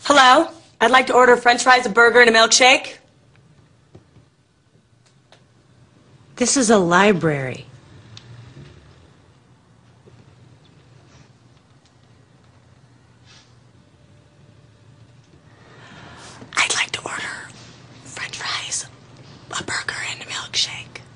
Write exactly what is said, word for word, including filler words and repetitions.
Hello? I'd like to order french fries, a burger, and a milkshake. This is a library. I'd like to order french fries, a burger, and a milkshake.